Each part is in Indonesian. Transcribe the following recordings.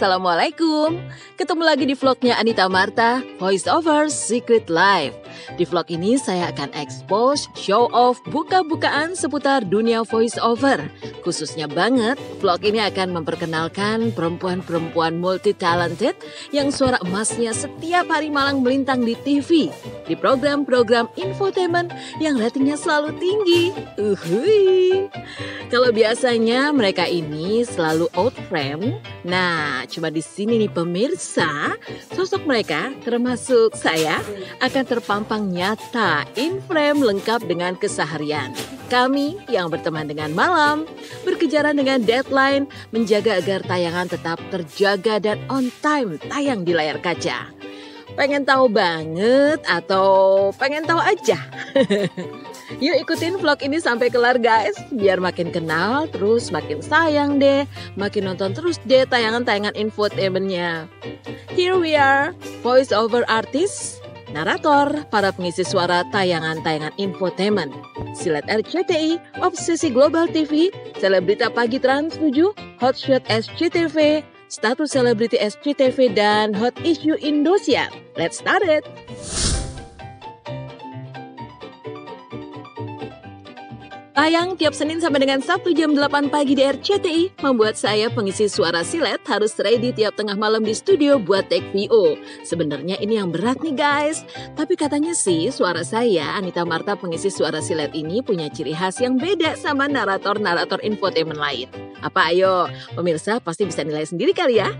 Assalamualaikum. Ketemu lagi di vlognya Anita Marta, Voice Over Secret Life. Di vlog ini saya akan expose, show off, buka-bukaan seputar dunia voice over. Khususnya banget, vlog ini akan memperkenalkan perempuan-perempuan multi-talented yang suara emasnya setiap hari malang melintang di TV. Di program-program infotainment yang ratingnya selalu tinggi. Uhui. Kalau biasanya mereka ini selalu out frame. Nah, cuma di sini nih pemirsa, sosok mereka termasuk saya akan terpampang nyata in frame lengkap dengan keseharian. Kami yang berteman dengan malam, berkejaran dengan deadline, menjaga agar tayangan tetap terjaga dan on time tayang di layar kaca. Pengen tahu banget atau pengen tahu aja? Yuk ikutin vlog ini sampai kelar guys, biar makin kenal terus makin sayang deh, makin nonton terus deh tayangan-tayangan infotainmentnya. Here we are, voice over artist, narator, para pengisi suara tayangan-tayangan infotainment. Silet RCTI, Obsesi Global TV, Selebrita Pagi Trans 7, Hotshot SCTV, Status Selebriti SCTV, dan Hot Issue Indosiar. Let's start it! Tayang tiap Senin sampai dengan Sabtu jam 8 pagi di RCTI membuat saya pengisi suara silet harus ready tiap tengah malam di studio buat take VO. Sebenarnya ini yang berat nih guys. Tapi katanya sih suara saya, Anita Marta pengisi suara silet ini punya ciri khas yang beda sama narator-narator infotainment lain. Apa ayo, pemirsa pasti bisa nilai sendiri kali ya.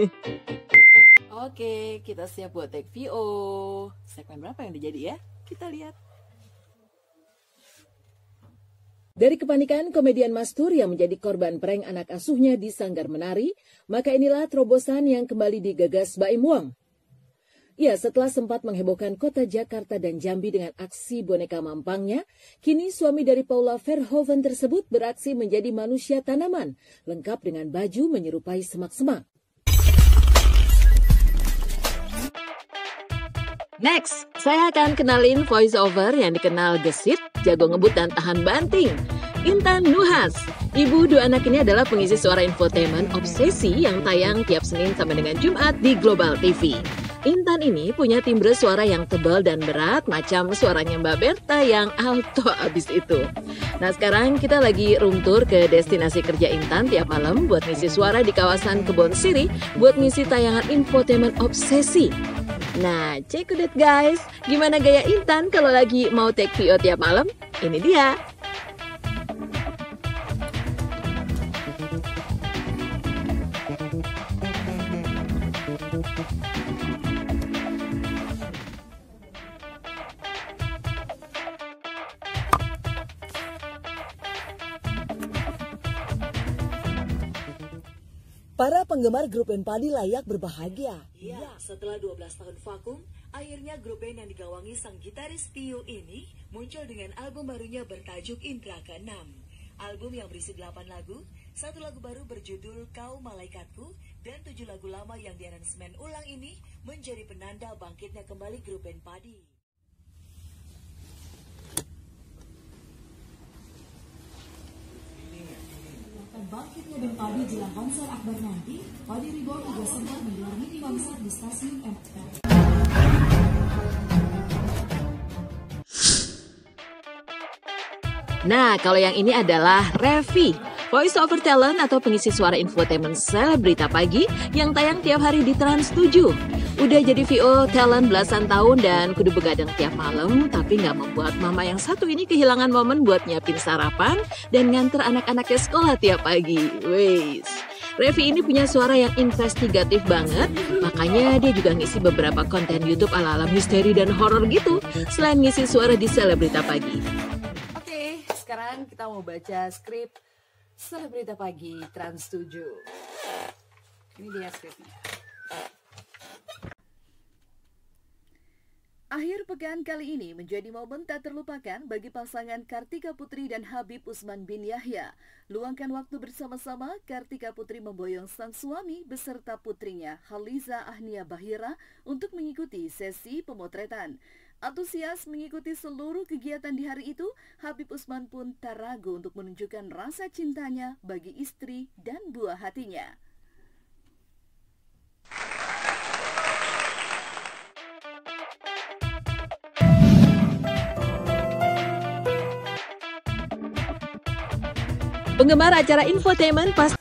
Oke, kita siap buat take VO. Segmen berapa yang dijadi ya? Kita lihat. Dari kepanikan komedian Mastur yang menjadi korban prank anak asuhnya di sanggar menari, maka inilah terobosan yang kembali digagas Baim Wong. Ya, setelah sempat menghebohkan kota Jakarta dan Jambi dengan aksi boneka mampangnya, kini suami dari Paula Verhoeven tersebut beraksi menjadi manusia tanaman, lengkap dengan baju menyerupai semak-semak. Next, saya akan kenalin voice over yang dikenal gesit, jago ngebut dan tahan banting. Intan Nuhas. Ibu dua anak ini adalah pengisi suara infotainment Obsesi yang tayang tiap Senin sampai dengan Jumat di Global TV. Intan ini punya timbre suara yang tebal dan berat macam suaranya Mbak Berta yang alto abis itu. Nah sekarang kita lagi room tour ke destinasi kerja Intan tiap malam buat ngisi suara di kawasan Kebon Siri buat ngisi tayangan infotainment Obsesi. Nah, check it guys, gimana gaya Intan kalau lagi mau take VO tiap malam? Ini dia. Para penggemar grup band Padi layak berbahagia. Iya, setelah 12 tahun vakum, akhirnya grup band yang digawangi sang gitaris Tio ini muncul dengan album barunya bertajuk Indra Ke-6. Album yang berisi 8 lagu, 1 lagu baru berjudul Kau Malaikatku, dan 7 lagu lama yang diaransemen ulang ini menjadi penanda bangkitnya kembali grup band Padi. Bangkitnya band Padi jelang konser akbar nanti, Padi Reborn juga sempat menggelar mini konser di stasiun MTR. Nah, kalau yang ini adalah Revi, voice over talent atau pengisi suara infotainment Selebrita Pagi yang tayang tiap hari di Trans 7. Udah jadi VO talent belasan tahun dan kudu begadang tiap malam, tapi nggak membuat mama yang satu ini kehilangan momen buat nyiapin sarapan dan nganter anak-anaknya sekolah tiap pagi. Weis. Revi ini punya suara yang investigatif banget, makanya dia juga ngisi beberapa konten YouTube ala-ala misteri dan horor gitu, selain ngisi suara di Selebrita Pagi. Oke, sekarang kita mau baca skrip Selebrita Pagi Trans 7. Ini dia skripnya. Akhir pekan kali ini menjadi momen tak terlupakan bagi pasangan Kartika Putri dan Habib Usman bin Yahya. Luangkan waktu bersama-sama, Kartika Putri memboyong sang suami beserta putrinya Haliza Ahnia Bahira untuk mengikuti sesi pemotretan. Antusias mengikuti seluruh kegiatan di hari itu, Habib Usman pun tak ragu untuk menunjukkan rasa cintanya bagi istri dan buah hatinya. Penggemar acara infotainment pasti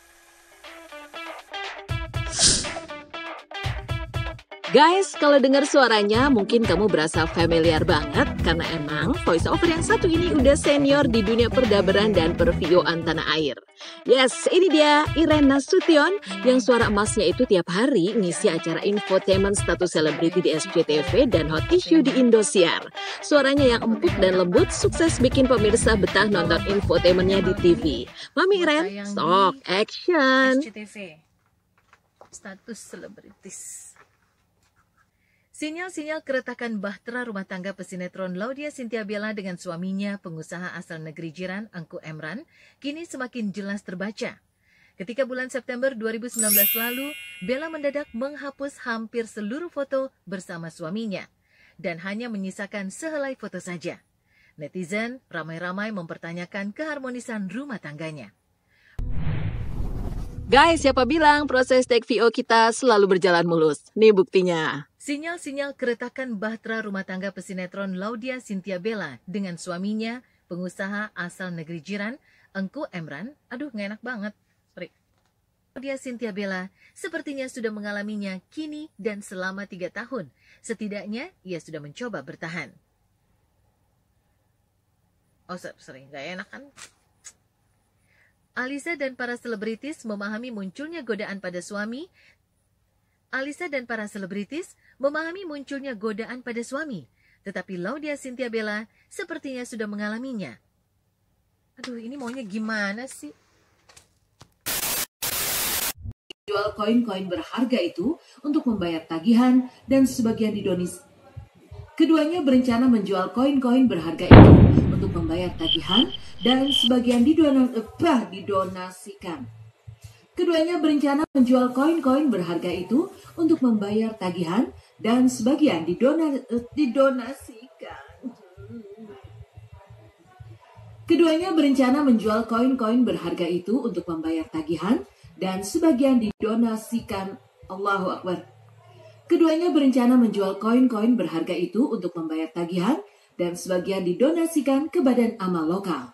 Guys, kalau dengar suaranya mungkin kamu berasa familiar banget karena emang voice over yang satu ini udah senior di dunia perdaberan dan perfioan tanah air. Yes, ini dia Iren Nasution yang suara emasnya itu tiap hari ngisi acara infotainment status selebriti di SCTV dan Hot Issue di Indosiar. Suaranya yang empuk dan lembut sukses bikin pemirsa betah nonton infotainmentnya di TV. Mami Iren, sok action! SCTV, status selebritis. Sinyal-sinyal keretakan bahtera rumah tangga pesinetron Laudya Cynthia Bella dengan suaminya, pengusaha asal negeri jiran, Engku Emran, kini semakin jelas terbaca. Ketika bulan September 2019 lalu, Bella mendadak menghapus hampir seluruh foto bersama suaminya dan hanya menyisakan sehelai foto saja. Netizen ramai-ramai mempertanyakan keharmonisan rumah tangganya. Guys, siapa bilang proses take VO kita selalu berjalan mulus? Nih buktinya. Sinyal-sinyal keretakan bahtera rumah tangga pesinetron Laudya Cynthia Bella dengan suaminya, pengusaha asal negeri jiran, Engku Emran, aduh nggak enak banget. Sorry. Laudya Cynthia Bella sepertinya sudah mengalaminya kini dan selama 3 tahun. Setidaknya ia sudah mencoba bertahan. Oh sorry, nggak enak kan? Alisa dan para selebritis memahami munculnya godaan pada suami. Tetapi Laudya Cynthia Bella sepertinya sudah mengalaminya. Aduh, ini maunya gimana sih? Jual koin-koin berharga itu untuk membayar tagihan dan sebagian didonis. Keduanya berencana menjual koin-koin berharga itu untuk membayar tagihan dan sebagian didonasikan. Keduanya berencana menjual koin-koin berharga itu untuk membayar tagihan dan sebagian didonasikan. Keduanya berencana menjual koin-koin berharga itu untuk membayar tagihan dan sebagian didonasikan. Allahu Akbar. Keduanya berencana menjual koin-koin berharga itu untuk membayar tagihan dan sebagian didonasikan ke badan amal lokal.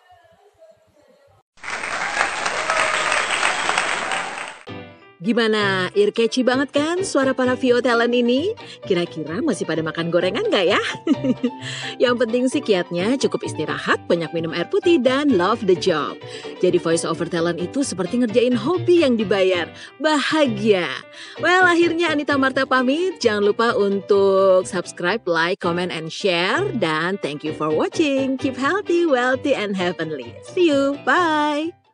Gimana? Ear-catchy banget kan suara para VO talent ini? Kira-kira masih pada makan gorengan gak ya? Yang penting sih kiatnya cukup istirahat, banyak minum air putih, dan love the job. Jadi voice over talent itu seperti ngerjain hobi yang dibayar. Bahagia. Well, akhirnya Anita Marta pamit. Jangan lupa untuk subscribe, like, comment, and share. Dan thank you for watching. Keep healthy, wealthy, and heavenly. See you. Bye.